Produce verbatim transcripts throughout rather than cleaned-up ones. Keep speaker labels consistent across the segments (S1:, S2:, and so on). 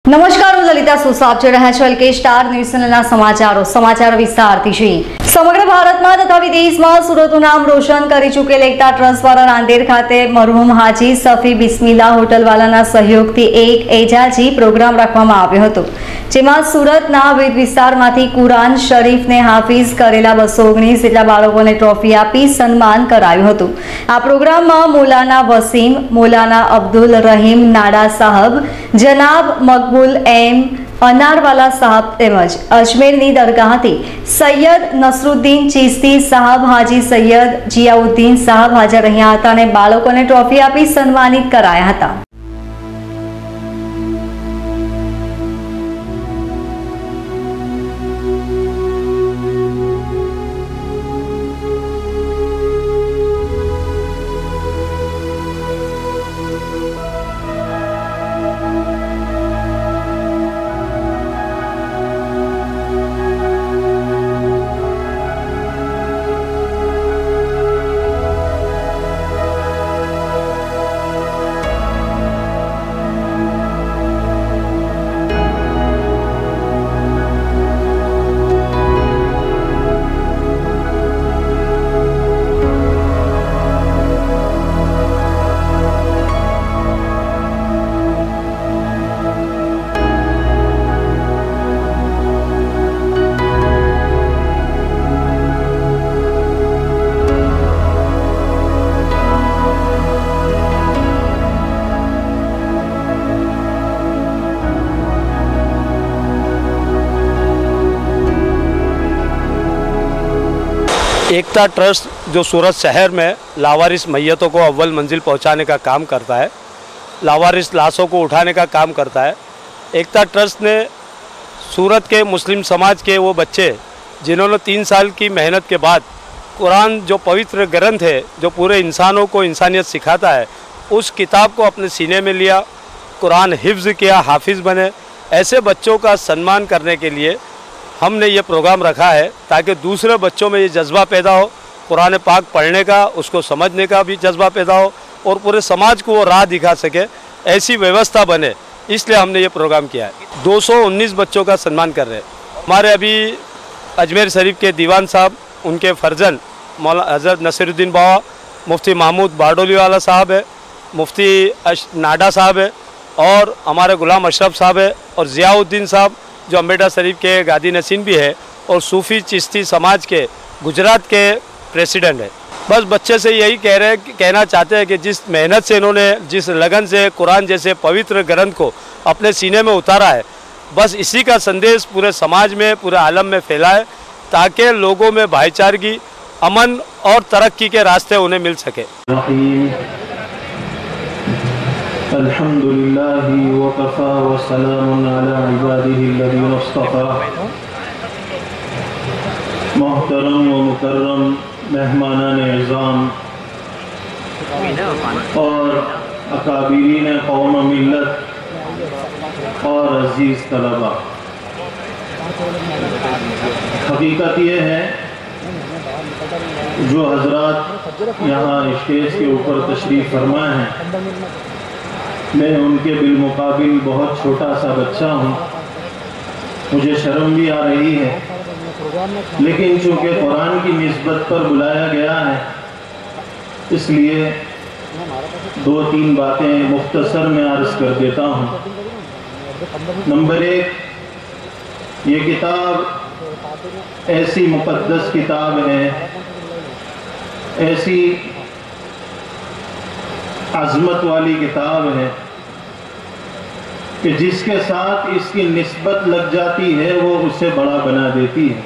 S1: નમસ્કાર, હું લલિતા સુસાપ જોઈ રહ્યા છો એલકે સ્ટાર ન્યૂઝ ચેનલના સમાચારો સમાચાર વિસ્તારથી જોઈએ। સમગ્ર ભારતમાં તથા વિદેશમાં સુરતનું નામ રોશન કરી ચૂકેલ એકતા ટ્રસ્ટ દ્વારા નાંદેડ ખાતે મરહુમ હાજી સફી બિસ્મિલ્લા હોટલવાલાના સહયોગથી એક એજાજી પ્રોગ્રામ રાખવામાં આવ્યો હતો, જેમાં સુરતના વિવિધ વિસ્તારમાંથી કુરાન શરીફને હાફિઝ કરેલા બસો ઓગણીસ જેટલા બાળકોને ટ્રોફી આપી સન્માન કરાયું હતું। આ પ્રોગ્રામમાં મૌલાના વસીમ, મૌલાના અબ્દુલ રહીમ નાડા સાહબ, જનાબ મકબૂલ એમ અનારવાલા સાहब તેમજ અજમેરની દરગાહથી સૈયદ નસરુદ્દીન ચિશ્તી સાहब, હાજી સૈયદ જિયાઉદ્દીન સાहब હાજર રહ્યા હતા અને બાળકોને ટ્રોફી આપી સન્માનિત કરાયા હતા।
S2: एकता ट्रस्ट जो सूरत शहर में लावारिस मैयतों को अव्वल मंजिल पहुंचाने का काम करता है, लावारिस लाशों को उठाने का काम करता है। एकता ट्रस्ट ने सूरत के मुस्लिम समाज के वो बच्चे जिन्होंने तीन साल की मेहनत के बाद कुरान जो पवित्र ग्रंथ है, जो पूरे इंसानों को इंसानियत सिखाता है, उस किताब को अपने सीने में लिया, कुरान हिफ्ज़ किया, हाफिज़ बने। ऐसे बच्चों का सम्मान करने के लिए हमने ये प्रोग्राम रखा है ताकि दूसरे बच्चों में ये जज्बा पैदा हो, कुरान पाक पढ़ने का, उसको समझने का भी जज्बा पैदा हो और पूरे समाज को वो राह दिखा सके, ऐसी व्यवस्था बने। इसलिए हमने ये प्रोग्राम किया है। दो सौ उन्नीस बच्चों का सम्मान कर रहे हैं। हमारे अभी अजमेर शरीफ के दीवान साहब, उनके फर्जन मौला हज़रत नसीरुद्दीन बाबा, मुफ्ती महमूद बारडोली वाला साहब है, मुफ्ती नाडा साहब है और हमारे गुलाम अशरफ साहब है और ज़ियाउद्दीन साहब जो अम्बेडा शरीफ के गादी नसीन भी है और सूफ़ी चिश्ती समाज के गुजरात के प्रेसिडेंट है। बस बच्चे से यही कह रहे हैं, कहना चाहते हैं कि जिस मेहनत से इन्होंने, जिस लगन से कुरान जैसे पवित्र ग्रंथ को अपने सीने में उतारा है, बस इसी का संदेश पूरे समाज में, पूरे आलम में फैलाए ताकि लोगों में भाईचारगी, अमन और तरक्की के रास्ते उन्हें मिल सके।
S3: अल्हम्दुलिल्लाहि व कफ़ा व सलामुन अला इबादिहि अल्लज़ीना इस्तफ़ा। मोहतरम व मुकर्रम मेहमानान इज़ाम और अकाबिरीन कौम मिल्लत और अज़ीज़ तलबा, हकीकत ये है जो हज़रात यहाँ स्टेज के ऊपर तशरीफ़ फरमा हैं, मैं उनके बिलमुकाबिल बहुत छोटा सा बच्चा हूँ, मुझे शर्म भी आ रही है, लेकिन चूँकि कुरान की निस्बत पर बुलाया गया है इसलिए दो तीन बातें मुख्तसर में अर्ज़ कर देता हूँ। नंबर एक, ये किताब ऐसी मुक़द्दस किताब है, ऐसी अज़मत वाली किताब है कि जिसके साथ इसकी निस्बत लग जाती है वो उसे बड़ा बना देती है।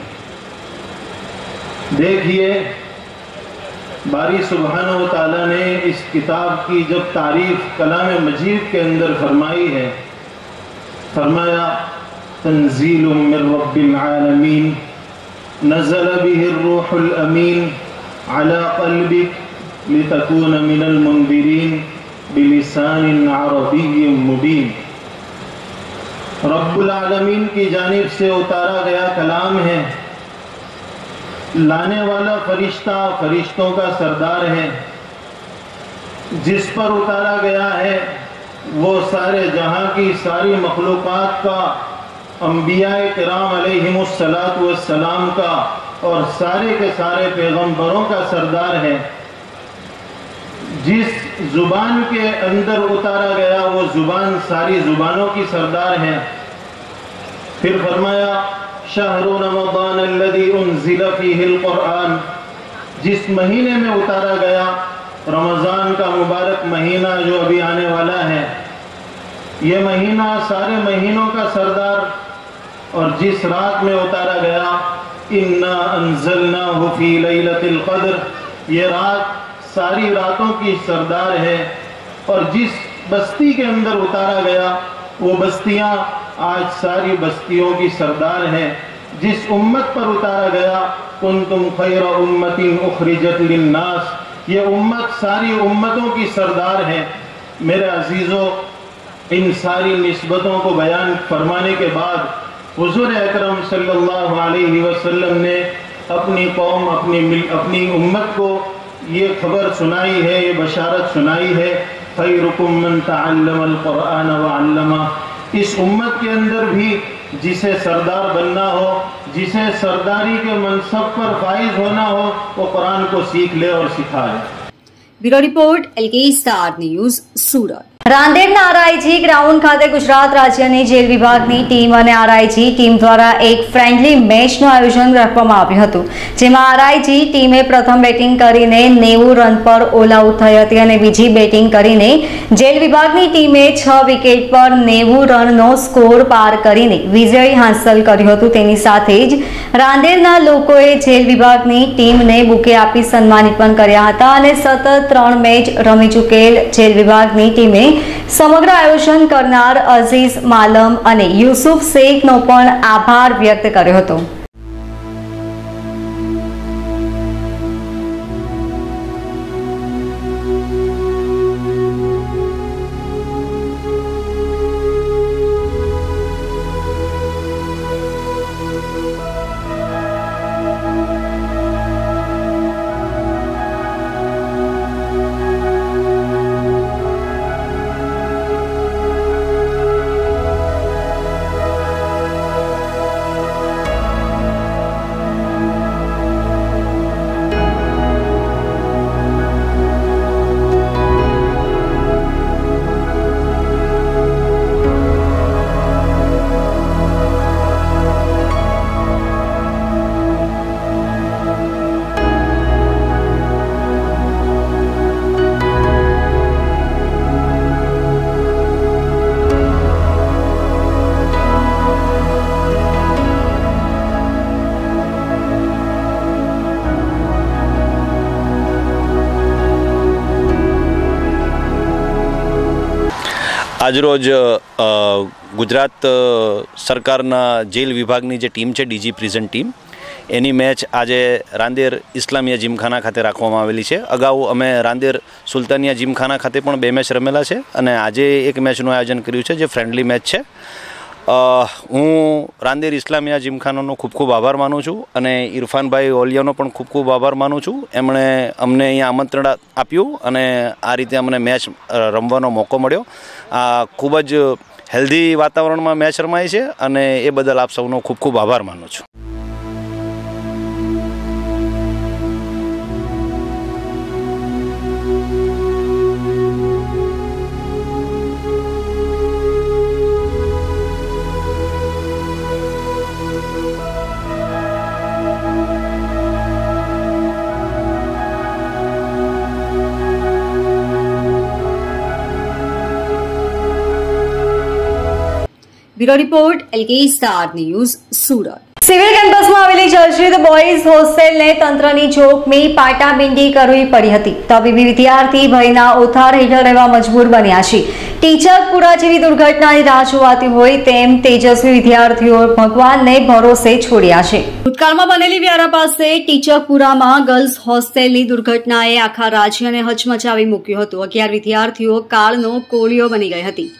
S3: देखिए, बारी सुब्हानहू व तआला ने इस किताब की जब तारीफ़ कलाम मजीद के अंदर फरमाई है, फरमाया तंज़ीलुम मिर रब्बिल आलमीन नज़ल बिहिर रूहुल अमीन अला क़ल्बिक लितकून मिनल मुंदिरीन बिलिसानिन अरबिय्यिन मुबीन। रब्बुल आलमीन की जानिब से उतारा गया कलाम है, लाने वाला फरिश्ता फरिश्तों का सरदार है, जिस पर उतारा गया है वो सारे जहां की सारी मखलूक़ात का, अंबियाए किराम अलैहिमुस्सलातु वस्सलाम का और सारे के सारे पैगंबरों का सरदार है। जिस जुबान के अंदर उतारा गया वो जुबान सारी जुबानों की सरदार है। फिर फरमाया शहरु रमज़ान अल्लज़ी उन्ज़िला फ़ीहिल क़ुरआन, जिस महीने में उतारा गया, रमज़ान का मुबारक महीना जो अभी आने वाला है, ये महीना सारे महीनों का सरदार, और जिस रात में उतारा गया, इन्ना अंज़लनाहु फ़ी लैलतिल क़द्र, ये रात सारी रातों की सरदार है। और जिस बस्ती के अंदर उतारा गया, वो बस्तियां आज सारी बस्तियों की सरदार है। जिस उम्मत पर उतारा गया, कुंतुम खैरा उम्मतिन उखरिजत लिन्नास, ये उम्मत सारी उम्मतों की सरदार है। मेरे अजीज़ों, इन सारी निस्बतों को बयान फरमाने के बाद हुज़ूर अकरम सल्लल्लाहु अलैहि वसल्लम ने अपनी कौम, अपनी मिल, अपनी उम्मत को ये खबर सुनाई है, ये बशारत सुनाई है, खैरुकुम मन तअल्लमल क़ुरआन व अल्लमा। इस उम्मत के अंदर भी जिसे सरदार बनना हो, जिसे सरदारी के मनसब पर फाइज होना हो, वो कुरान को सीख ले और सिखाए।
S1: Bureau report LK star news Surat. રાંદેરના આરઆઈજી ગ્રાઉન્ડ ખાતે ગુજરાત રાજ્યની જેલ વિભાગની ટીમ અને આરઆઈજી ટીમ દ્વારા એક ફ્રેન્ડલી મેચનું આયોજન રાખવામાં આવ્યું હતું, જેમાં આરઆઈજી ટીમે પ્રથમ બેટિંગ કરીને નેવું રન પર ઓલ આઉટ થઈ હતી અને બીજી બેટિંગ કરીને જેલ વિભાગની ટીમે છ વિકેટ પર નેવું રનનો સ્કોર પાર કરીને વિજય હાંસલ કર્યું હતું। તેની સાથે જ રાંદેરના લોકોએ જેલ વિભાગની ટીમને બુકે આપી સન્માનિત પણ કર્યા હતા અને સતત ત્રણ મેચ રમી ચૂકેલ જેલ વિભાગની ટીમે સમગ્ર આયોજન કરનાર અઝીઝ માલમ અને યુસુફ શેખનો પણ આભાર વ્યક્ત કર્યો હતો।
S4: આજરોજ ગુજરાત સરકારના જેલ વિભાગની જે ટીમ છે, ડીજી પ્રિઝન ટીમ, એની મેચ આજે રાંદેર ઇસ્લામિયા જીમખાના ખાતે રાખવામાં આવેલી છે। અગાઉ અમે રાંદેર સુલતાનિયા જીમખાના ખાતે પણ બે મેચ રમેલા છે અને આજે એક મેચનું આયોજન કર્યું છે જે ફ્રેન્ડલી મેચ છે। હું રાંદેર ઇસ્લામિયા જીમખાનાનો ખૂબ ખૂબ આભાર માનું છું અને ઇરફાનભાઈ ઓલિયાનો પણ ખૂબ ખૂબ આભાર માનું છું। એમણે અમને અહીંયા આમંત્રણ આપ્યું અને આ રીતે અમને મેચ રમવાનો મોકો મળ્યો। આ ખૂબ જ હેલ્ધી વાતાવરણમાં મેચ રમાય છે અને એ બદલ આપ સૌનો ખૂબ ખૂબ આભાર માનું છું।
S1: Bureau report LK star news Surat. Civil campus में आवेली चर्चित बॉयज होस्टेल ने तंत्रनी जोखमी पाटाबींडी करवी पड़ी हती। तबीबी विद्यार्थी भयना ओथार हेठळ રહેવા मजबूर बन्या छे। टीचरपुरा जेवी दुर्घटनानी राह जोवाती होय तेम तेजस्वी विद्यार्थीओ भगवानने भरोसे छोड्या छे। भूतकाळमां बनेली व्यारा पासे टीचरपुरामां गर्ल्स होस्टेलनी दुर्घटनाए आखा राज्यने हचमचावी मूक्यो हतो। अगियार विद्यार्थीओ काळनो कोळियो बनी गई हती।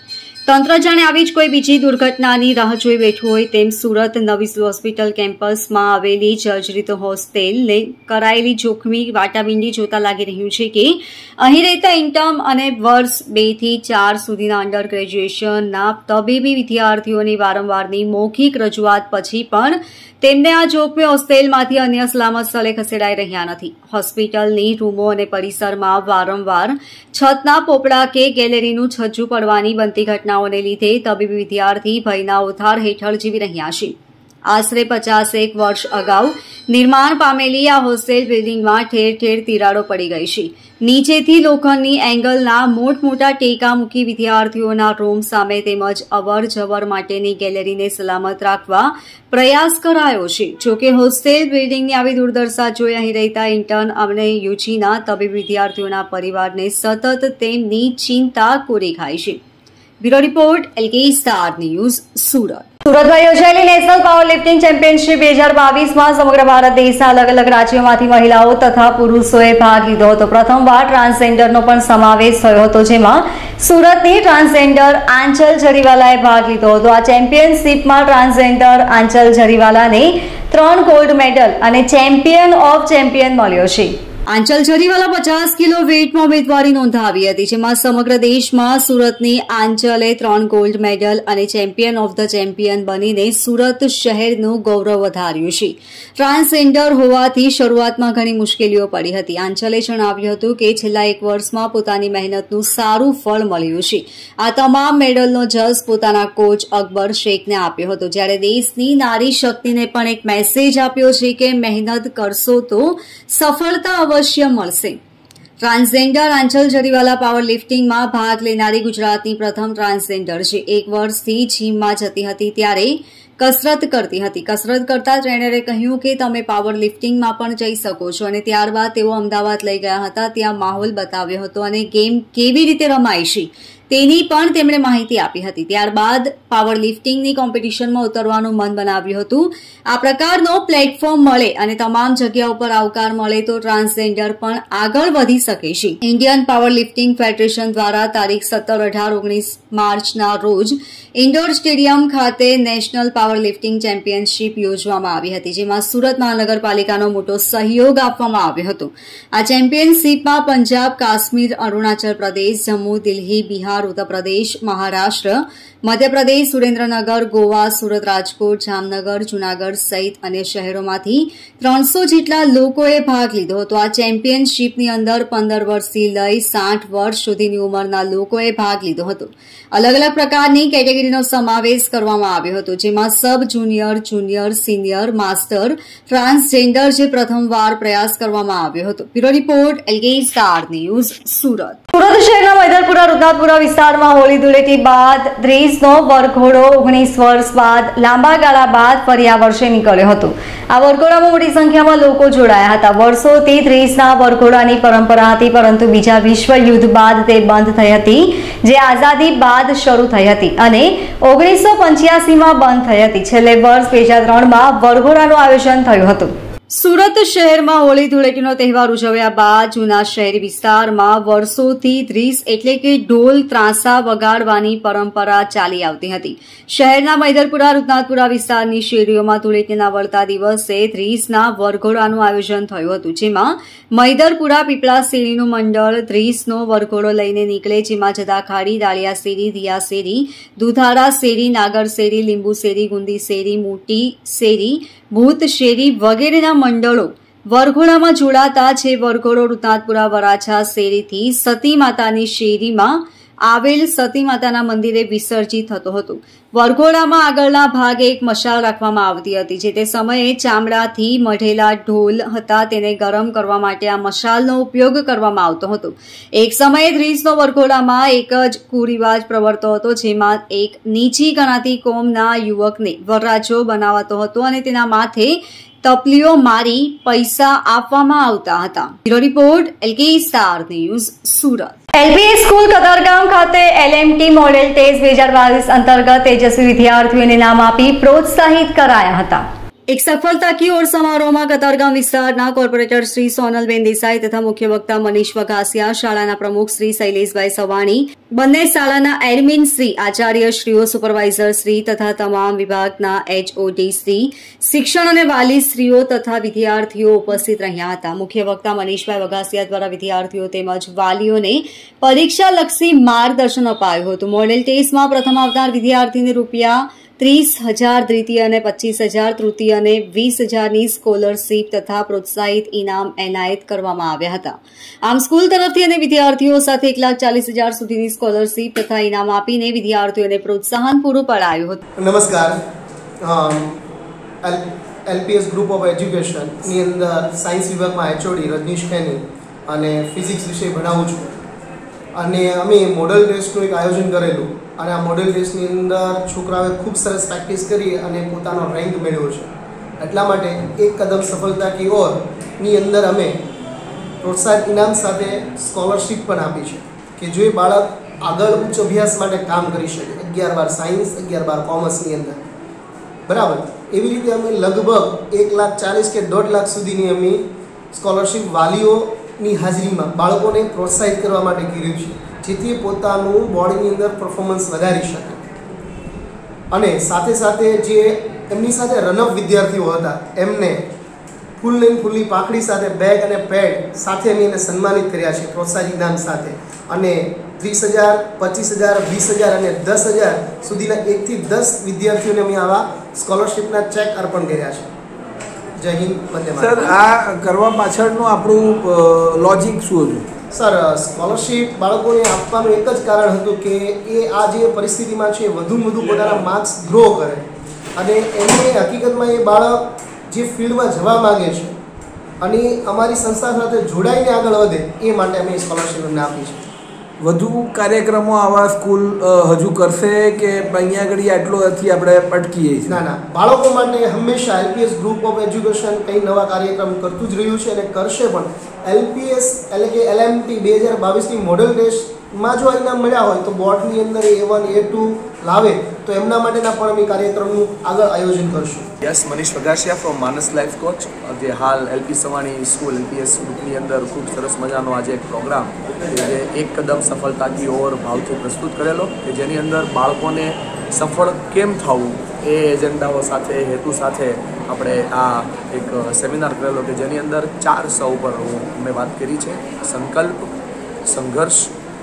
S1: તંત્ર જાણે આવી જ કોઈ બીજી દુર્ઘટનાની રાહ જોઈ બેઠું હોય તેમ સુરત નવી હોસ્પિટલ કેમ્પસમાં આવેલી જર્જરિત હોસ્ટેલને કરાયેલી જોખમી વાટાબીંડી જોતા લાગી રહ્યું છે કે અહીં રહેતા ઇન્ટર્મ અને વર્ષ બે થી ચાર સુધીના અંડર ગ્રેજ્યુએશનના તબીબી વિદ્યાર્થીઓની વારંવારની મૌખિક રજૂઆત પછી પણ તેમને આ જોખમી હોસ્ટેલમાંથી અન્ય સલામત સ્થળે ખસેડાઈ રહ્યા નથી. હોસ્પિટલની રૂમો અને પરિસરમાં વારંવાર છતના પોપડા કે ગેલેરીનું છજ્જું પડવાની બનતી ઘટનાઓને લીધે તબીબી વિદ્યાર્થી ભયના ઓથાર હેઠળ જીવી રહ્યા છે. આશરે પચાસેક વર્ષ અગાઉ નિર્માણ પામેલી આ હોસ્ટેલ બિલ્ડિંગમાં ઠેર ઠેર તિરાડો પડી ગઈ છે. નીચેથી લોખંડની એંગલના મોટમોટા ટેકા મૂકી વિદ્યાર્થીઓના રૂમ સામે તેમજ અવર જવર માટેની ગેલેરીને સલામત રાખવા પ્રયાસ કરાયો છે. જોકે હોસ્ટેલ બિલ્ડિંગની આવી દુર્દશા જોઈ અહીં રહેતા ઇન્ટર્ન અને યુજીના તબીબ વિદ્યાર્થીઓના પરિવારને સતત તેમની ચિંતા કોરી ખાય છે. Bureau report LK star news Surat. સુરતમાં યોજાયેલી નેશનલ પાવર લિફ્ટિંગ ચેમ્પિયનશિપ બે હજાર બાવીસમાં સમગ્ર ભારત દેશના અલગ અલગ રાજ્યોમાંથી મહિલાઓ તથા પુરુષોએ ભાગ લીધો હતો. પ્રથમવાર ટ્રાન્સજેન્ડરનો પણ સમાવેશ થયો હતો, જેમાં સુરતની ટ્રાન્સજેન્ડર આંચલ જરીવાલાએ ભાગ લીધો હતો. આ ચેમ્પિયનશિપમાં ટ્રાન્સજેન્ડર આંચલ જરીવાલાને ત્રણ ગોલ્ડ મેડલ અને ચેમ્પિયન ઓફ ચેમ્પિયન મળ્યો છે. આંચલ જરીવાલા પચાસ કિલો વેઇટમાં ઉમેદવારી નોંધાવી હતી, જેમાં સમગ્ર દેશમાં સુરતની આંચલે ત્રણ ગોલ્ડ મેડલ અને ચેમ્પિયન ઓફ ધ ચેમ્પિયન બનીને સુરત શહેરનું ગૌરવ વધાર્યું છે. ટ્રાન્સજેન્ડર હોવાથી શરૂઆતમાં ઘણી મુશ્કેલીઓ પડી હતી. આંચલે જણાવ્યું હતું કે છેલ્લા એક વર્ષમાં પોતાની મહેનતનું સારું ફળ મળ્યું છે. આ તમામ મેડલનો જસ પોતાના કોચ અકબર શેખને આપ્યો હતો, જ્યારે દેશની નારી શક્તિને પણ એક મેસેજ આપ્યો છે કે મહેનત કરશો તો સફળતા અવશ્ય મળશે. ટ્રાન્સજેન્ડર આંચલ જરીવાલા પાવર લિફ્ટિંગમાં ભાગ લેનારી ગુજરાતની પ્રથમ ટ્રાન્સજેન્ડર છે. એક વર્ષથી જીમમાં જતી હતી ત્યારે કસરત કરતી હતી. કસરત કરતા ટ્રેનરે કહ્યું કે તમે પાવર લિફ્ટિંગમાં પણ જઈ શકો છો, અને ત્યારબાદ તેઓ અમદાવાદ લઈ ગયા હતા. ત્યાં માહોલ બતાવ્યો હતો અને ગેમ કેવી રીતે રમાય છે તેની પણ તેમણે માહિતી આપી હતી. ત્યારબાદ પાવર લિફ્ટિંગની કોમ્પિટિશનમાં ઉતરવાનું મન બનાવ્યું હતું. આ પ્રકારનો પ્લેટફોર્મ મળે અને તમામ જગ્યાઓ પર આવકાર મળે તો ટ્રાન્સજેન્ડર પણ આગળ વધી શકે છે. ઇન્ડિયન પાવર લિફ્ટિંગ ફેડરેશન દ્વારા તારીખ સત્તર અઢાર ઓગણીસ માર્ચના રોજ ઇન્ડોર સ્ટેડિયમ ખાતે નેશનલ પાવર લિફ્ટિંગ ચેમ્પિયનશિપ યોજવામાં આવી હતી, જેમાં સુરત મહાનગરપાલિકાનો મોટો સહયોગ આપવામાં આવ્યો હતો. આ ચેમ્પિયનશિપમાં પંજાબ, કાશ્મીર, અરુણાચલ પ્રદેશ, જમ્મુ, દિલ્હી, બિહાર, ઉત્તર પ્રદેશ, મહારાષ્ટ્ર, મધ્યપ્રદેશ, સુરેન્દ્રનગર, ગોવા, સુરત, રાજકોટ, જામનગર, જૂનાગઢ સહિત અન્ય શહેરોમાંથી ત્રણસો જેટલા લોકોએ ભાગ લીધો હતો. આ ચેમ્પિયનશિપની અંદર પંદર વર્ષથી લઈ સાઠ વર્ષ સુધીની ઉંમરના લોકોએ ભાગ લીધો હતો. અલગ અલગ પ્રકારની કેટેગરીનો સમાવેશ કરવામાં આવ્યો હતો, જેમાં sub junior, junior, senior, master, transgender જે પ્રથમવાર પ્રયાસ કરવામાં આવ્યો હતો. Bureau report LK star news Surat. Surat શહેરના મૈદરપુરા રુદનાથપુરા વિસ્તારમાં હોળી ધૂળેટી બાદ ત્રીસનો વરઘોડો ઓગણીસ વર્ષ બાદ લાંબા ગાળા બાદ ફરી આ વર્ષે નીકળ્યો હતો. આ વરઘોડામાં મોટી સંખ્યામાં લોકો જોડાયા હતા. વર્ષોથી ત્રીસના વરઘોડાની પરંપરા હતી, પરંતુ બીજા વિશ્વ યુદ્ધ બાદ તે બંધ થઈ હતી, જે આઝાદી બાદ શરૂ થઈ હતી અને ઓગણીસો પંચ્યાસીમાં બંધ થઈ હતી. છેલ્લે વર્ષ બે હજાર ત્રણમાં વરઘોડાનું આયોજન થયું હતું. સુરત શહેરમાં હોળી ધૂળેટીનો તહેવાર ઉજવ્યા બાદ જૂના શહેરી વિસ્તારમાં વર્ષોથી ત્રીસ એટલે કે ઢોલ ત્રાંસા વગાડવાની પરંપરા ચાલી આવતી હતી. શહેરના મૈદરપુરા રુદનાથપુરા વિસ્તારની શેરીઓમાં ધૂળેટીના વળતા દિવસે ત્રીસના વરઘોડાનું આયોજન થયું હતું, જેમાં મૈદરપુરા પીપળા શેરીનું મંડળ ત્રીસનો વરઘોડો લઈને નીકળે, જેમાં જદાખાડી, દાળિયા શેરી, દિયા શેરી, દુધારા શેરી, નાગર શેરી, લીંબુ શેરી, ગુંદી શેરી, મોટી શેરી, ભૂત શેરી વગેરેના મંડળો વરઘોડામાં જોડાતા છે. વરઘોડો રુદનાથપુરા વરાછા શેરીથી સતી માતાની શેરીમાં આવેલ સતી માતાના મંદિરે વિસર્જિત થતો હતો. વરઘોડામાં આગળના ભાગે એક મશાલ રાખવામાં આવતી હતી, જે તે સમયે ચામડાથી મઢેલા ઢોલ હતા, તેને ગરમ કરવા માટે આ મશાલનો ઉપયોગ કરવામાં આવતો હતો. એક સમયે ત્રીસનો વરઘોડામાં એક જ કુરિવાજ પ્રવર્તતો હતો, જેમાં એક નીચી ગણાતી કોમના યુવકને વરરાજો બનાવાતો હતો અને તેના માથે તપલીઓ મારી પૈસા આપવામાં આવતા હતા. Bureau report LK star news Surat. LP school Katargam ખાતે એલએમટી મોડેલ ટેસ્ટ બે હજાર બાવીસ અંતર્ગત તેજસ્વી વિદ્યાર્થીઓને નામ આપી પ્રોત્સાહિત કરાયા હતા. एक सफलता की ओर समारोहમાં કતારગામ વિસ્તારના કોર્પોરેટર શ્રી સોનલબેન દેસાઈ તથા મુખ્ય વક્તા મનીષ વઘાસિયા, શાળાના પ્રમુખ શ્રી શૈલેષભાઈ સવાણી, બંને શાળાના એડમિન શ્રી, આચાર્યશ્રીઓ, સુપરવાઇઝરશ્રી તથા તમામ વિભાગના એચઓડી શ્રી, શિક્ષણ અને વાલીશ્રીઓ તથા વિદ્યાર્થીઓ ઉપસ્થિત રહ્યા હતા. મુખ્ય વક્તા મનીષભાઈ વઘાસિયા દ્વારા વિદ્યાર્થીઓ તેમજ વાલીઓને પરીક્ષાલક્ષી માર્ગદર્શન અપાયું હતું. મોડેલ ટેસ્ટમાં પ્રથમ આવનાર વિદ્યાર્થીને રૂપિયા ત્રીસ હજાર દ્વિતીય અને પચીસ હજાર તૃતીય અને વીસ હજારની સ્કોલરશીપ તથા પ્રોત્સાહિત ઇનામ એનાયત કરવામાં આવ્યા હતા. આમ સ્કૂલ તરફથી અને વિદ્યાર્થીઓ સાથે એક લાખ ચાલીસ હજાર સુધીની સ્કોલરશીપ તથા ઇનામ આપીને વિદ્યાર્થીઓને પ્રોત્સાહન પૂરું પડાયું હતું.
S5: નમસ્કાર. એલપીએસ ગ્રુપ ઓફ એજ્યુકેશનની અંદર સાયન્સ વિભાગમાં એચઓડી રજનીશ ખેની અને ફિઝિક્સ વિષય ભણાવું છું. અને અમે મોડલ ટેસ્ટનું એક આયોજન કરેલું અને આ મોડલ ટેસ્ટની અંદર છોકરાઓએ ખૂબ સરસ પ્રેક્ટિસ કરી અને પોતાનો રેન્ક મેળવ્યો છે. એટલા માટે એક કદમ સફળતા કી ઓરની અંદર અમે પ્રોત્સાહન ઇનામ સાથે સ્કોલરશીપ પણ આપી છે કે જો એ બાળક આગળ ઉચ્ચ અભ્યાસ માટે કામ કરી શકે, અગિયાર બાર સાયન્સ, અગિયાર બાર કોમર્સની અંદર, બરાબર. એવી રીતે અમે લગભગ એક લાખ ચાલીસ કે દોઢ લાખ સુધીની અમે સ્કોલરશીપ વાલીઓની હાજરીમાં બાળકોને પ્રોત્સાહિત કરવા માટે કર્યું છે, જેથી પોતાનું બોડીની અંદર પરફોર્મન્સ વધારી શકે. અને સાથે સાથે જે એમની સાથે રનઅપ વિદ્યાર્થીઓ હતા એમને ફૂલ લઈને ફૂલની પાકડી સાથે બેગ અને પેડ સાથે અમે એને સન્માનિત કર્યા છે પ્રોત્સાહન ઇનામ સાથે. અને ત્રીસ હજાર, પચીસ હજાર, વીસ હજાર અને દસ હજાર સુધીના એકથી દસ વિદ્યાર્થીઓને અમે આવા સ્કોલરશીપના ચેક અર્પણ કર્યા છે. જય હિન્દ, વંદે માતરમ.
S6: સર, આ કરવા પાછળનું આપણું લોજિક શું હતું?
S5: સર, સ્કોલરશીપ બાળકોને આપવાનું એક જ કારણ હતું કે એ આ જે પરિસ્થિતિમાં છે વધુ વધુ પોતાના માર્ક્સ ગ્રો કરે અને એમને હકીકતમાં એ બાળક જે ફિલ્ડમાં જવા માગે છે અને અમારી સંસ્થા સાથે જોડાઈને આગળ વધે એ માટે અમે સ્કોલરશીપ એમને આપી છે.
S6: વધુ કાર્યક્રમો આવા સ્કૂલ હજુ કરશે કે અહીંયા આગળ આટલોથી આપણે અટકીએ છીએ?
S5: ના ના, બાળકો માટે હંમેશા એલપીએસ ગ્રુપ ઓફ એજ્યુકેશન કંઈ નવા કાર્યક્રમ કરતું જ રહ્યું છે અને કરશે પણ. એલપીએસ એટલે કે એલએમટી બે હજાર બાવીસની મોડલ ટેસ્ટમાં જો ઇનામ મળ્યા હોય તો બોર્ડની અંદર એ વન એ ટુ લાવે તો એમના માટેના પણ અમે કાર્યક્રમનું આગળ આયોજન કરશું.
S7: Yes, Manish Vaghasiya from Manas life coach. જે હાલ એલપી સવાણી સ્કૂલ એલપીએસ ગ્રુપની અંદર ખૂબ સરસ મજાનો આજે એક પ્રોગ્રામ જે એક કદમ સફળતા કી ઓર ભાવથી પ્રસ્તુત કરેલો કે જેની અંદર બાળકોને સફળ કેમ થવું એ એજન્ડાઓ સાથે, હેતુ સાથે આપણે આ એક સેમિનાર કરેલો કે જેની અંદર ચાર સ ઉપર મેં વાત કરી છે: સંકલ્પ, સંઘર્ષ,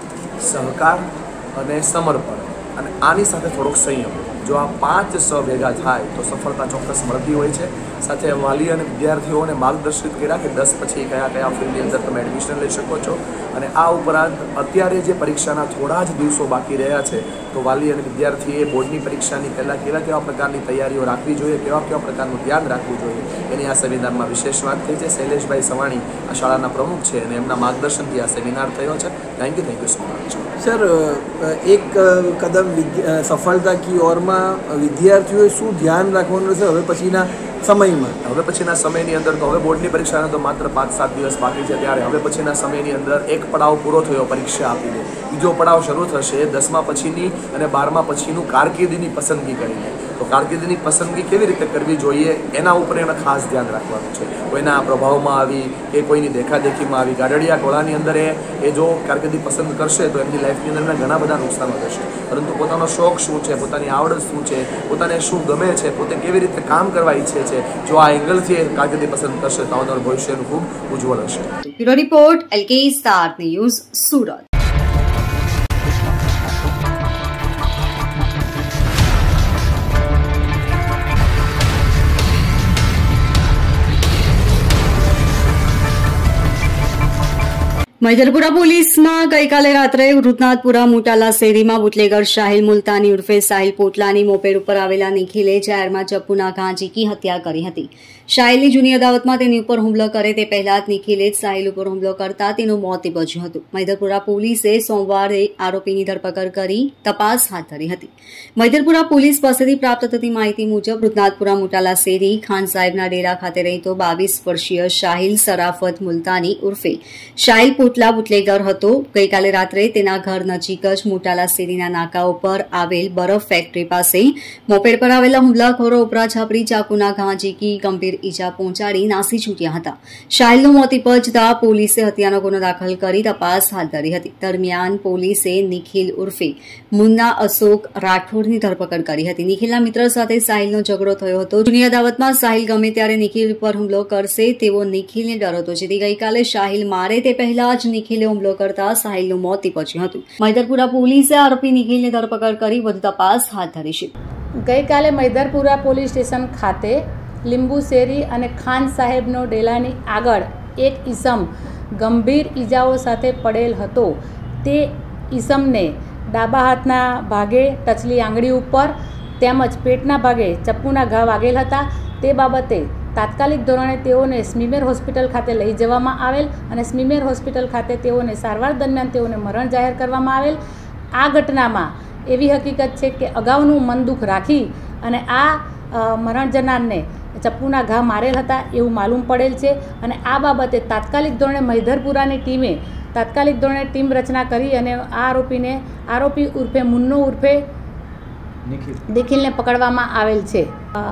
S7: સહકાર અને સમર્પણ. અને આની સાથે થોડોક સંયમ. જો આ પાંચ સ ભેગા થાય તો સફળતા ચોક્કસ મળતી હોય છે. સાથે વાલી અને વિદ્યાર્થીઓને માર્ગદર્શિત કર્યા કે દસ પછી કયા કયા ફિલ્ડની અંદર તમે એડમિશન લઈ શકો છો. અને આ ઉપરાંત અત્યારે જે પરીક્ષાના થોડા જ દિવસો બાકી રહ્યા છે તો વાલી અને વિદ્યાર્થીએ બોર્ડની પરીક્ષાની પહેલાં કેવા કેવા પ્રકારની તૈયારીઓ રાખવી જોઈએ, કેવા કેવા પ્રકારનું ધ્યાન રાખવું જોઈએ એની આ સેમિનારમાં વિશેષ વાત થઈ છે. શૈલેષભાઈ સવાણી આ શાળાના પ્રમુખ છે અને એમના માર્ગદર્શનથી આ સેમિનાર થયો છે. Thank you, thank you so much.
S6: Sir, એક કદમ સફળતા કી ઓરમાં વિદ્યાર્થીઓએ શું ધ્યાન રાખવાનું છે હવે પછીના સમયમાં?
S7: હવે પછીના સમયની અંદર તો હવે બોર્ડની પરીક્ષાને તો માત્ર પાંચ સાત દિવસ બાકી છે, ત્યારે હવે પછીના સમયની અંદર એક પડાવ પૂરો થયો પરીક્ષા આપીને, બીજો પડાવ શરૂ થશે દસમા પછીની અને બારમા પછીનું કારકિર્દીની પસંદગી કરીને. તો કારકિર્દીની પસંદગી કેવી રીતે કરવી જોઈએ એના ઉપર એને ખાસ ધ્યાન રાખવાનું છે. કોઈના પ્રભાવમાં આવી કે કોઈની દેખાદેખીમાં આવી ગાડડિયા ટોળાની અંદર એ એ જો કારકિર્દી પસંદ કરશે તો એમની લાઈફની અંદર ઘણા બધા નુકસાનો થશે. પરંતુ પોતાનો શોખ શું છે, પોતાની આવડત શું છે, પોતાને શું ગમે છે, પોતે કેવી રીતે કામ કરવા ઈચ્છે છે, જો આ એંગલથી એ કારકિર્દી પસંદ કરશે તો આવનારું ભવિષ્યનું ખૂબ ઉજ્જવળ હશે.
S1: Bureau report, LK star news, Surat. Maidarpura પોલીસમાં ગઈકાલે રાત્રે વૃતનાથપુરા મોટાલા શેરીમાં બુટલેગર સાહિલ મુલતાની ઉર્ફે સાહિલ પોટલાની મોપેડ ઉપર આવેલા નિખિલે જાહેરમાં ચપ્પુના ઘા ઝીકી હત્યા કરી હતી. સાહિલની જૂની અદાવતમાં તેની ઉપર હુમલો કરે તે પહેલા જ નિખિલે જ સાહિલ ઉપર હુમલો કરતા તેનું મોત નીપજ્યું હતું. મૈદરપુરા પોલીસે સોમવારે આરોપીની ધરપકડ કરી તપાસ હાથ ધરી હતી. મૈદરપુરા પોલીસ પાસેથી પ્રાપ્ત થતી માહિતી મુજબ વૃતનાથપુરા મોટાલા શેરી ખાન સાહેબના ડેરા ખાતે રહેતો બાવીસ વર્ષીય સાહિલ સરાફત મુલતાની ઉર્ફે સાહિલ બોટલા બુટલેગર હતો. ગઈકાલે રાત્રે તેના ઘર નજીક જ મોટાલા શેરીના નાકા ઉપર આવેલ બરફ ફેક્ટરી પાસે મોપેડ પર આવેલા હુમલાખોરો ઉપરા છાપરી ચાકુના ઘા ઝીકી ગંભીર ઈજા પહોંચાડી નાસી છૂટ્યા હતા. શાહિલનું મોત નીપજતા પોલીસે હત્યાનો ગુનો દાખલ કરી તપાસ હાથ ધરી હતી. દરમિયાન પોલીસે નિખિલ ઉર્ફે મુન્ના અશોક રાઠોડની ધરપકડ કરી હતી. નિખિલના મિત્ર સાથે સાહિલનો ઝઘડો થયો હતો. જૂની અદાવતમાં સાહિલ ગમે ત્યારે નિખિલ પર હુમલો કરશે તેવો નિખિલને ડર હતો, જેથી ગઈકાલે સાહિલ મારે તે પહેલા જ નિખિલે હુમલો કરતા સાહિલનું મોત નીપજ્યું હતું. મૈદરપુરા પોલીસે આરોપી નિખિલની ધરપકડ કરી વધુ તપાસ હાથ ધરી છે.
S8: ગઈકાલે મૈદરપુરા પોલીસ સ્ટેશન ખાતે લીંબુ શેરી અને ખાન સાહેબનો ડેલાની આગળ એક ઈસમ ગંભીર ઈજાઓ સાથે પડેલ હતો. તે ઈસમને ડાબા હાથના ભાગે ટચલી આંગળી ઉપર તેમજ પેટના ભાગે ચપ્પુના ઘા વાગેલ હતા. તે બાબતે તાત્કાલિક ધોરણે તેઓને સ્મીમેર હોસ્પિટલ ખાતે લઈ જવામાં આવેલ અને સ્મીમેર હોસ્પિટલ ખાતે તેઓને સારવાર દરમિયાન તેઓને મરણ જાહેર કરવામાં આવેલ. આ ઘટનામાં એવી હકીકત છે કે અગાઉનું મન દુઃખ રાખી અને આ મરણ જનારને ચપ્પુના ઘા મારેલ હતા એવું માલુમ પડેલ છે. અને આ બાબતે તાત્કાલિક ધોરણે મૈદરપુરાની ટીમે તાત્કાલિક ધોરણે ટીમ રચના કરી અને આ આરોપીને આરોપી ઉર્ફે મુન્નો ઉર્ફે નિખિલને પકડવામાં આવેલ છે.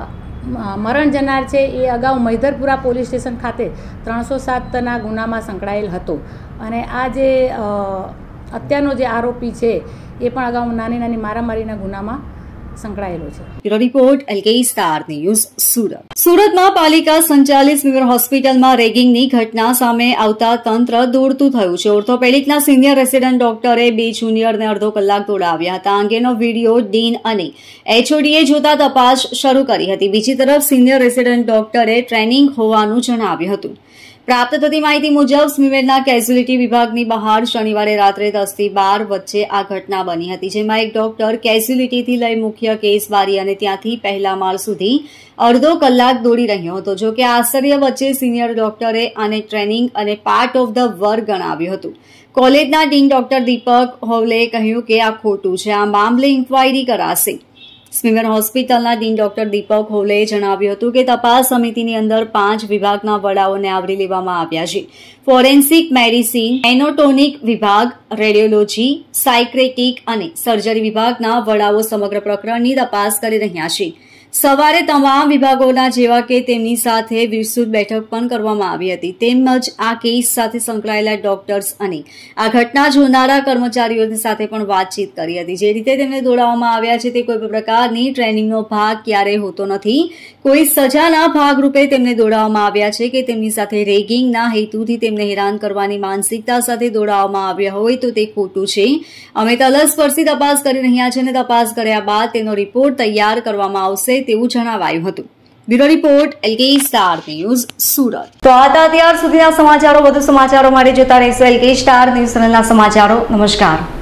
S8: મરણ જનાર છે એ અગાઉ મૈદરપુરા પોલીસ સ્ટેશન ખાતે ત્રણસો સાતના ગુનામાં સંકળાયેલ હતો અને આ જે અત્યારનો જે આરોપી છે એ પણ અગાઉ નાની નાની મારામારીના ગુનામાં સંકળાયેલો છે.
S1: Bureau report LK star news Surat. સુરતમાં પાલિકા સંચાલિત સ્મીમેર હોસ્પિટલમાં રેગિંગની ઘટના સામે આવતા તંત્ર દોડતું થયું છે. ઓર્થોપેડિકના સિનિયર રેસિડન્ટ ડોક્ટરે બે જુનિયરને અડધો કલાક દોડાવ્યા હતા. આ અંગેનો વિડીયો ડીન અને એચઓડીએ જોતા તપાસ શરૂ કરી હતી. બીજી તરફ સિનિયર રેસિડન્ટ ડોક્ટરે ટ્રેનિંગ હોવાનું જણાવ્યું હતું. પ્રાપ્ત થતી માહિતી મુજબ સ્મીમેરના કેઝ્યુલિટી વિભાગની બહાર શનિવારે રાત્રે દસ થી બાર વચ્ચે આ ઘટના બની હતી, જેમાં એક ડોક્ટર કેઝ્યુલિટીથી લઈ મુખ્ય કેસ બારી અને ત્યાંથી પહેલા માળ સુધી અડધો કલાક દોડી રહ્યો હતો. જો કે આશ્ચર્ય વચ્ચે સિનિયર ડોક્ટરે આને ટ્રેનિંગ અને પાર્ટ ઓફ ધ વર્ક ગણાવ્યું હતું. કોલેજના ડીન ડોક્ટર દીપક હોવલેએ કહ્યું કે આ ખોટું છે, આ મામલે ઇન્ક્વાયરી કરાશે. સ્મીમેર હોસ્પિટલના ડીન ડોક્ટર દીપક હોવલેએ જણાવ્યું હતું કે તપાસ સમિતિની અંદર પાંચ વિભાગના વડાઓને આવરી લેવામાં આવ્યા છે. ફોરેન્સિક મેડિસિન, એનોટોમિક વિભાગ, રેડિયોલોજી, સાયક્રેટિક અને સર્જરી વિભાગના વડાઓ સમગ્ર પ્રકરણની તપાસ કરી રહ્યા છે. સવારે તમામ વિભાગોના જેવા કે તેમની સાથે વિસ્તૃત બેઠક પણ કરવામાં આવી હતી. તેમજ આ કેસ સાથે સંકળાયેલા ડોક્ટર્સ અને આ ઘટના જોનારા કર્મચારીઓની સાથે પણ વાતચીત કરી હતી. જે રીતે તેમને દોડાવવામાં આવ્યા છે તે કોઈ પ્રકારની ટ્રેનિંગનો ભાગ ક્યારેય હોતો નથી. કોઈ સજાના ભાગરૂપે તેમને દોડાવવામાં આવ્યા છે કે તેમની સાથે રેગિંગના હેતુથી તેમને હેરાન કરવાની માનસિકતા સાથે દોડાવવામાં આવ્યા હોય તો તે ખોટું છે. અમે તલસ્પર્શી તપાસ કરી રહ્યા છીએ અને તપાસ કર્યા બાદ તેનો રિપોર્ટ તૈયાર કરવામાં આવશે તેવું જણાવાયું હતું. Bureau report LK star news Surat. તો આ હતા અત્યાર સુધીના સમાચારો. વધુ સમાચારો માટે જોતા રહેશો એલકે સ્ટાર ન્યૂઝ ચેનલના સમાચારો. નમસ્કાર.